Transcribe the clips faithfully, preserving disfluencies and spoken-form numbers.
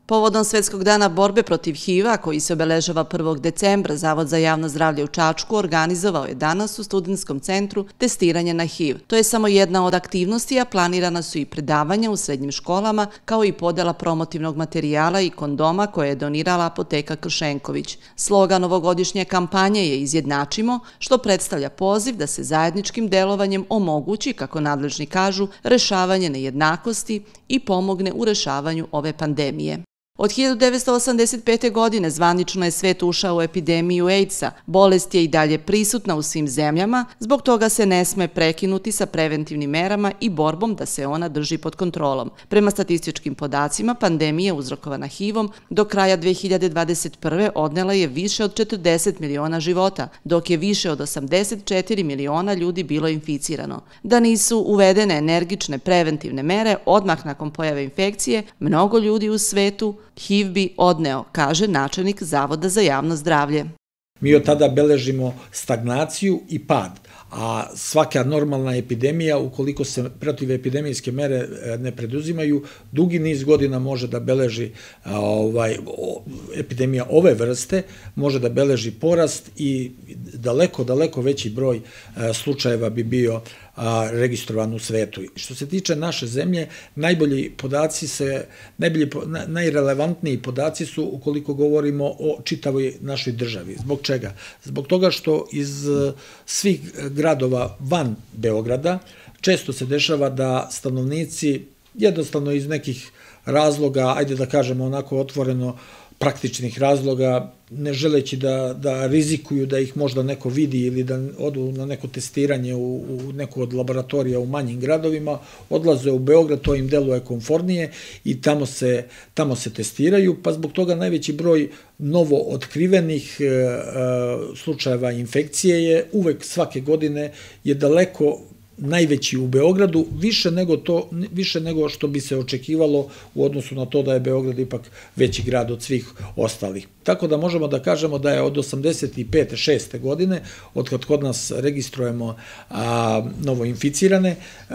Povodom Svetskog dana borbe protiv H I V-a, koji se obeležava prvog decembra, Zavod za javno zdravlje u Čačku organizovao je danas u Studentskom centru testiranje na H I V. To je samo jedna od aktivnosti, a planirana su i predavanja u srednjim školama, kao i podela promotivnog materijala i kondoma koje je donirala apoteka Kršenković. Slogan ovogodišnje kampanje je Izjednačimo, što predstavlja poziv da se zajedničkim delovanjem omogući, kako nadležni kažu, rešavanje nejednakosti i pomogne u rešavanju ove pandemije. Od hiljadu devetsto osamdeset pete. godine zvanično je svet ušao u epidemiju AIDS-a. Bolest je i dalje prisutna u svim zemljama, zbog toga se ne sme prekinuti sa preventivnim merama i borbom da se ona drži pod kontrolom. Prema statističkim podacima, pandemija uzrokovana H I V-om do kraja dve hiljade dvadeset prve. odnela je više od četrdeset miliona života, dok je više od osamdeset četiri miliona ljudi bilo inficirano. Da nisu uvedene energične preventivne mere odmah nakon pojave infekcije, mnogo ljudi u svetu H I V bi odneo, kaže načelnik Zavoda za javno zdravlje. Mi od tada beležimo stagnaciju i pad, a svaka normalna epidemija, ukoliko se protivepidemijske mere ne preduzimaju, dugi niz godina može da beleži ovaj, epidemija ove vrste, može da beleži porast i daleko, daleko veći broj slučajeva bi bio registrovan u svetu. Što se tiče naše zemlje, najbolji podaci se, najbolji, najrelevantniji podaci su ukoliko govorimo o čitavoj našoj državi. Zbog čega? Zbog toga što iz svih gradova van Beograda često se dešava da stanovnici jednostavno iz nekih razloga, ajde da kažemo onako otvoreno, praktičnih razloga, ne želeći da, da rizikuju da ih možda neko vidi ili da odu na neko testiranje u, u neku od laboratorija u manjim gradovima, odlaze u Beograd, to im deluje komfornije i tamo se, tamo se testiraju, pa zbog toga najveći broj novo otkrivenih e, e, slučajeva infekcije je uvek svake godine je daleko najveći u Beogradu, više nego to, više nego što bi se očekivalo u odnosu na to da je Beograd ipak veći grad od svih ostalih. Tako da možemo da kažemo da je od osamdeset pete šeste. godine, od kad kod nas registrujemo a, novo inficirane,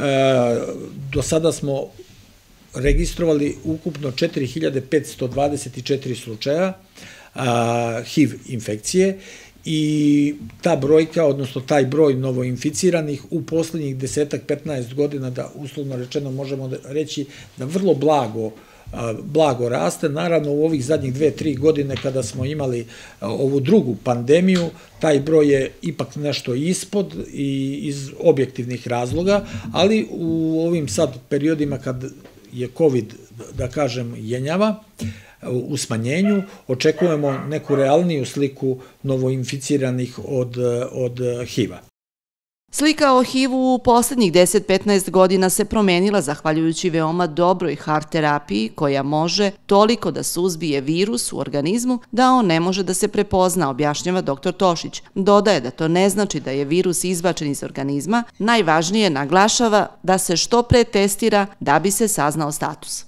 a, do sada smo registrovali ukupno četiri hiljade petsto dvadeset četiri slučaja a, H I V infekcije, i ta brojka, odnosno taj broj novoinficiranih u poslednjih desetak petnaest godina, da uslovno rečeno možemo reći da vrlo blago, blago raste. Naravno u ovih zadnjih dve, tri godine kada smo imali ovu drugu pandemiju, taj broj je ipak nešto ispod i iz objektivnih razloga, ali u ovim sad periodima kad je COVID, da kažem, jenjava, u smanjenju, očekujemo neku realniju sliku novoinficiranih od, od H I V-a. Slika o H I V-u u poslednjih deset do petnaest godina se promenila zahvaljujući veoma dobroj H A R terapiji koja može toliko da suzbije virus u organizmu da on ne može da se prepozna, objašnjava doktor Tošić. Dodaje da to ne znači da je virus izbačen iz organizma, najvažnije naglašava da se što pre testira da bi se saznao status.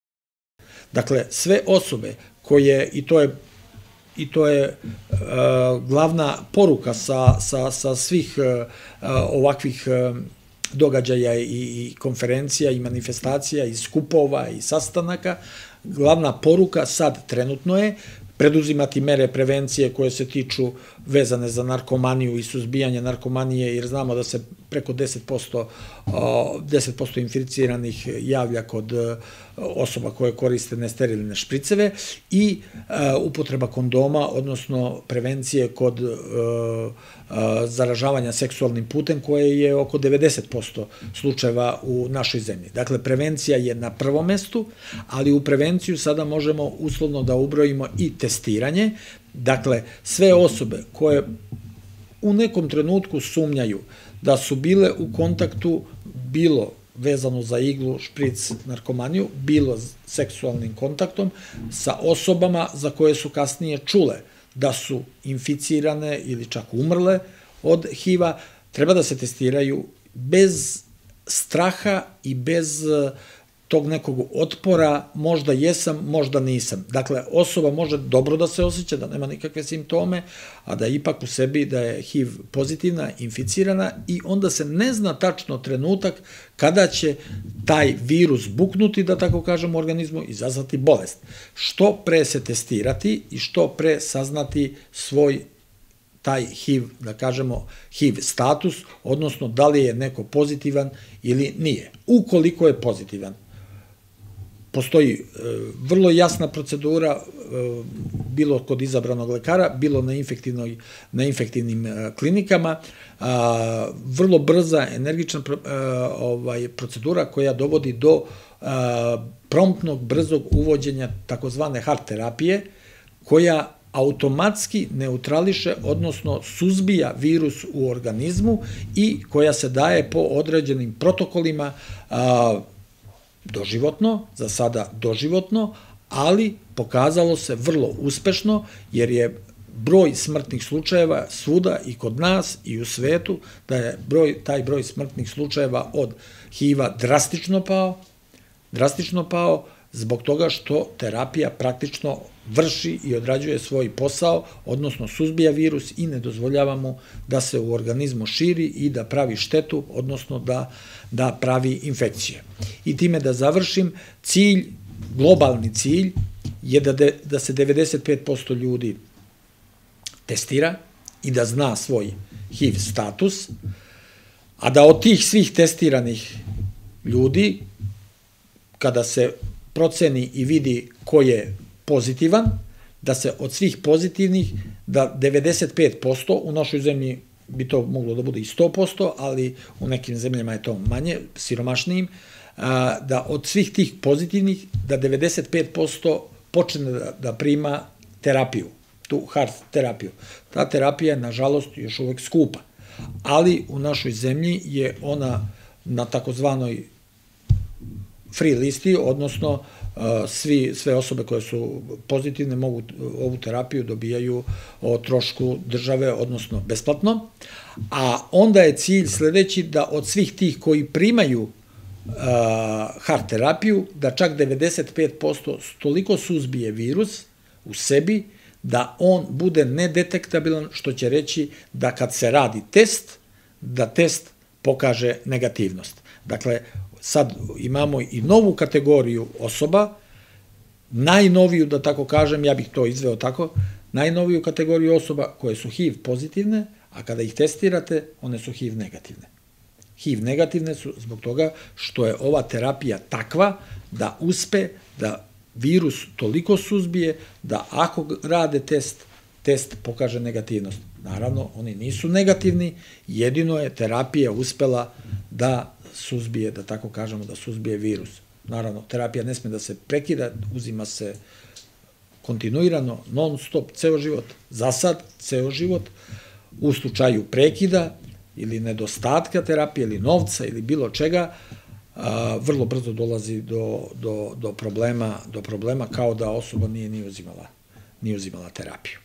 Dakle, sve osobe koje, i to je, i to je uh, glavna poruka sa, sa, sa svih uh, ovakvih uh, događaja i, i konferencija i manifestacija i skupova i sastanaka, glavna poruka sad trenutno je preduzimati mere prevencije koje se tiču vezane za narkomaniju i suzbijanje narkomanije, jer znamo da se preko deset posto, deset posto inficiranih javlja kod osoba koje koriste nesterilne špriceve i upotreba kondoma, odnosno prevencije kod zaražavanja seksualnim putem, koje je oko devedeset posto slučajeva u našoj zemlji. Dakle, prevencija je na prvom mestu, ali u prevenciju sada možemo uslovno da ubrojimo i testiranje. Dakle, sve osobe koje u nekom trenutku sumnjaju da su bile u kontaktu bilo vezano za iglu, špric, narkomaniju, bilo seksualnim kontaktom sa osobama za koje su kasnije čule da su inficirane ili čak umrle od H I V-a, treba da se testiraju bez straha i bez tog nekog otpora, možda jesam, možda nisam. Dakle, osoba može dobro da se osjeća, da nema nikakve simptome, a da ipak u sebi da je H I V pozitivna, inficirana i onda se ne zna tačno trenutak kada će taj virus buknuti, da tako kažem, u organizmu i izazvati bolest. Što pre se testirati i što pre saznati svoj taj H I V, da kažemo, H I V status, odnosno da li je neko pozitivan ili nije. Ukoliko je pozitivan, postoji vrlo jasna procedura, bilo kod izabranog lekara, bilo na infektivnim klinikama, vrlo brza, energična procedura koja dovodi do promptnog, brzog uvođenja takozvane hard terapije, koja automatski neutrališe, odnosno suzbija virus u organizmu i koja se daje po određenim protokolima doživotno, za sada doživotno, ali pokazalo se vrlo uspešno jer je broj smrtnih slučajeva svuda i kod nas i u svetu, da je taj broj smrtnih slučajeva od H I V-a drastično pao, drastično pao, zbog toga što terapija praktično vrši i odrađuje svoj posao, odnosno suzbija virus i ne dozvoljava mu da se u organizmu širi i da pravi štetu, odnosno da pravi infekcije. I time da završim, cilj, globalni cilj je da se devedeset pet posto ljudi testira i da zna svoj H I V status, a da od tih svih testiranih ljudi, kada se proceni i vidi ko je pozitivan, da se od svih pozitivnih, da devedeset pet posto, u našoj zemlji bi to moglo da bude i sto posto, ali u nekim zemljama je to manje, siromašnijim, da od svih tih pozitivnih, da devedeset pet posto počne da prima terapiju, tu hard terapiju. Ta terapija je, nažalost, još uvek skupa, ali u našoj zemlji je ona na takozvanoj free listi, odnosno sve osobe koje su pozitivne mogu ovu terapiju dobijaju o trošku države, odnosno besplatno, a onda je cilj sledeći da od svih tih koji primaju hard terapiju, da čak devedeset pet posto toliko suzbije virus u sebi da on bude nedetektabilan, što će reći da kad se radi test, da test pokaže negativnost. Dakle, sad imamo i novu kategoriju osoba, najnoviju, da tako kažem, ja bih to izveo tako, najnoviju kategoriju osoba koje su H I V pozitivne, a kada ih testirate, one su H I V negativne. H I V negativne su zbog toga što je ova terapija takva da uspe da virus toliko suzbije da ako rade test, test pokaže negativnost. Naravno, oni nisu negativni, jedino je terapija uspela da suzbije, da tako kažemo, da suzbije virus. Naravno, terapija ne sme da se prekida, uzima se kontinuirano, non stop, ceo život, za sad, ceo život. U slučaju prekida ili nedostatka terapije ili novca ili bilo čega, vrlo brzo dolazi do problema, do problema kao da osoba nije ni uzimala, ni uzimala terapiju.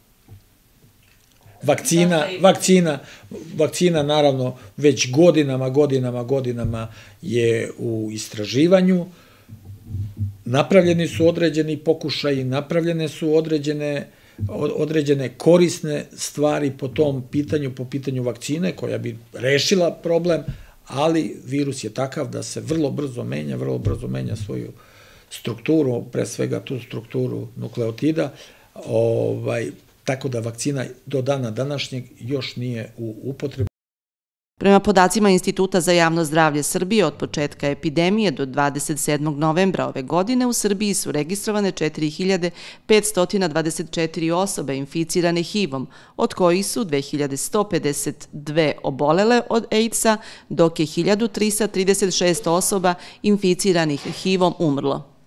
Vakcina, vakcina, vakcina naravno već godinama, godinama, godinama je u istraživanju. Napravljeni su određeni pokušaji, napravljene su određene, određene korisne stvari po tom pitanju, po pitanju vakcine koja bi rešila problem, ali virus je takav da se vrlo brzo menja, vrlo brzo menja svoju strukturu, pre svega tu strukturu nukleotida, ovaj, tako da vakcina do dana današnjeg još nije u upotrebi. Prema podacima Instituta za javno zdravlje Srbije, od početka epidemije do dvadeset sedmog novembra ove godine u Srbiji su registrovane četiri hiljade petsto dvadeset četiri osobe inficirane H I V-om, od kojih su dve hiljade sto pedeset dve obolele od AIDS-a, dok je hiljadu trista trideset šest osoba inficiranih H I V-om umrlo.